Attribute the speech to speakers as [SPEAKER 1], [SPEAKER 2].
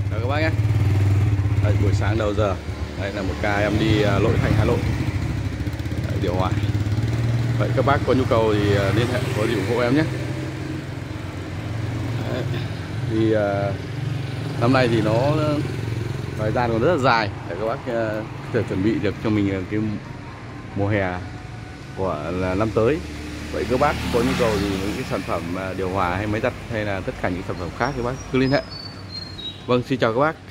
[SPEAKER 1] Chào các bác nhé. Đây, buổi sáng đầu giờ. Đây là một ca em đi lỗi thành Hà Nội. Đấy, điều hòa. Vậy các bác có nhu cầu thì liên hệ có gì ủng hộ em nhé. Đấy. Thì năm nay thì nó thời gian còn rất là dài để các bác có thể chuẩn bị được cho mình cái mùa hè của năm tới. Vậy các bác có nhu cầu gì những cái sản phẩm điều hòa hay máy giặt hay là tất cả những sản phẩm khác, các bác cứ liên hệ. Vâng, xin chào các bác.